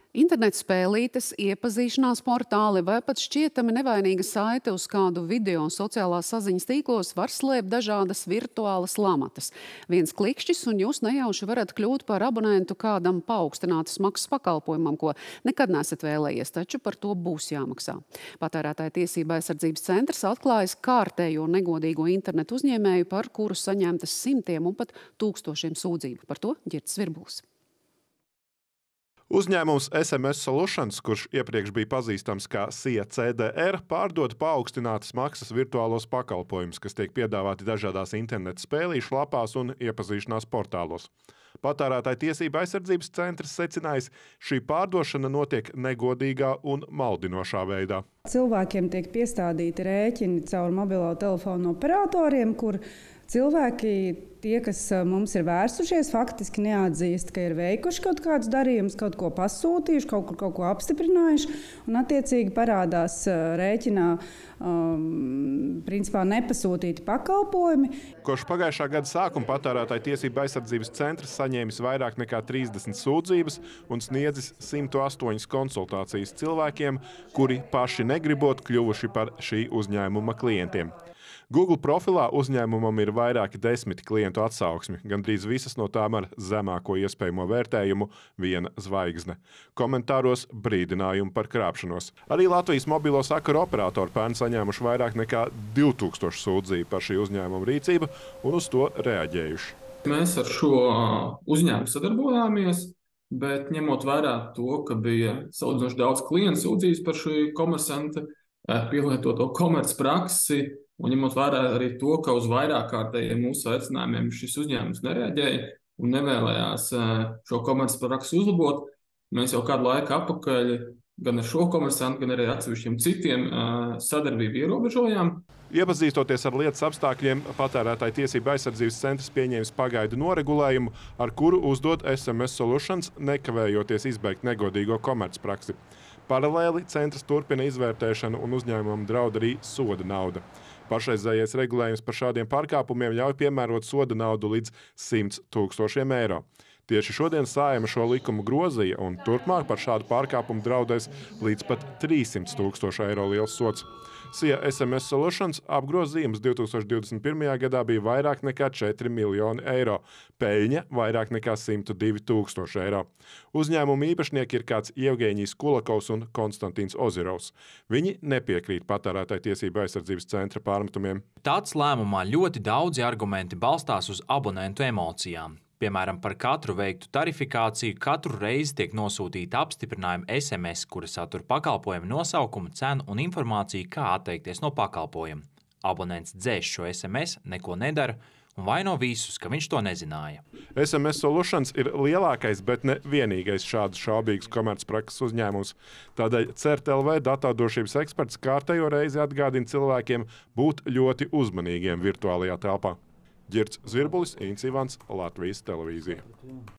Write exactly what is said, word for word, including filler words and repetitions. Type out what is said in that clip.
Internets spēlītes, iepazīšanās portāli vai pat šķietami nevainīga saite uz kādu video sociālās saziņas tīklos var slēpt dažādas virtuālas lamatas. Viens klikšķis un jūs nejauši varat kļūt par abonentu kādam paaugstinātas maksas pakalpojumam, ko nekad nesat vēlējies, taču par to būs jāmaksā. Patērētāja tiesība aizsardzības centrs atklājas kārtējo negodīgo internetu uzņēmēju, par kuru saņemtas simtiem un pat tūkstošiem sūdzību. Par to Ģirds Virbulis. Uzņēmums S M S Solutions, kurš iepriekš bija pazīstams kā S I A C D R, pārdod paaugstinātas maksas virtuālos pakalpojumus, kas tiek piedāvāti dažādās interneta spēlīšu lapās un iepazīšanās portālos. Patērētāja tiesība aizsardzības centrs secinājis, šī pārdošana notiek negodīgā un maldinošā veidā. Cilvēkiem tiek piestādīti rēķini caur mobilo telefonu operatoriem, kur cilvēki, tie, kas mums ir vērsušies, faktiski neatzīst, ka ir veikuši kaut kādus darījumus, kaut ko pasūtījuši, kaut kur kaut ko apstiprinājuši, un attiecīgi parādās rēķinā um, principā nepasūtīti pakalpojumi. Kopš pagājušā gada sākuma Patērētāja tiesība aizsardzības centrs saņēmis vairāk nekā trīsdesmit sūdzības un sniedzis simt astoņas konsultācijas cilvēkiem, kuri paši negribot kļuvuši par šī uzņēmuma klientiem. Google profilā uzņēmumam ir vairāki desmiti klientu atsauksmi, gandrīz visas no tām ar zemāko iespējamo vērtējumu viena zvaigzne. Komentāros brīdinājumi par krāpšanos. Arī Latvijas mobilo sakaru operatori pērn saņēmuši vairāk nekā divi tūkstoši sūdzību par šī uzņēmuma rīcību un uz to reaģējuši. Mēs ar šo uzņēmumu sadarbojāmies, bet ņemot vērā to, ka bija salīdzinoši daudz klientu sūdzības par šī komersanta pielietoto komercpraksi, un ņemot vērā arī to, ka uz vairākkārtējiem mūsu aicinājumiem šis uzņēmums nereaģēja un nevēlējās šo komercpraksi uzlabot, mēs jau kādu laiku atpakaļ gan ar šo komersantu, gan arī atsevišķiem citiem sadarbību ierobežojām. Iepazīstoties ar lietas apstākļiem, Patērētāja tiesība aizsardzības centrs pieņēmis pagaidu noregulējumu, ar kuru uzdod S M S Solutions, nekavējoties izbeigt negodīgo komercpraksi. Paralēli centrs turpina izvērtēšanu un uzņēmumam draud arī soda nauda. Pašreizējais regulējums par šādiem pārkāpumiem ļauj piemērot soda naudu līdz simt tūkstošiem eiro. Tieši šodien Saeima šo likumu grozīja, un turpmāk par šādu pārkāpumu draudēs līdz pat trīssimt tūkstošu eiro liels sods. S I A S M S Solutions apgrozījums divi tūkstoši divdesmit pirmajā gadā bija vairāk nekā četri miljoni eiro, peļņa vairāk nekā simt divi tūkstoši eiro. Uzņēmuma īpašnieki ir kāds Jevgeņijs Kulakovs un Konstantīns Ozirovs. Viņi nepiekrīt Patērētāja tiesība aizsardzības centra pārmetumiem. Tāds lēmumā ļoti daudzi argumenti balstās uz abonentu emocijām. Piemēram, par katru veiktu tarifikāciju katru reizi tiek nosūtīta apstiprinājuma S M S, kura satur pakalpojumu nosaukumu, cenu un informāciju, kā atteikties no pakalpojuma. Abonents dzēš šo S M S, neko nedara un vaino visus, ka viņš to nezināja. S M S Solutions ir lielākais, bet ne vienīgais šāds šaubīgs komercprakses uzņēmums. Tādēļ CERT L V datādrošības eksperts kārtējo reizi atgādina cilvēkiem būt ļoti uzmanīgiem virtuālajā telpā. Ģirds Virbulis, Ints Ivans, Latvijas televīzija.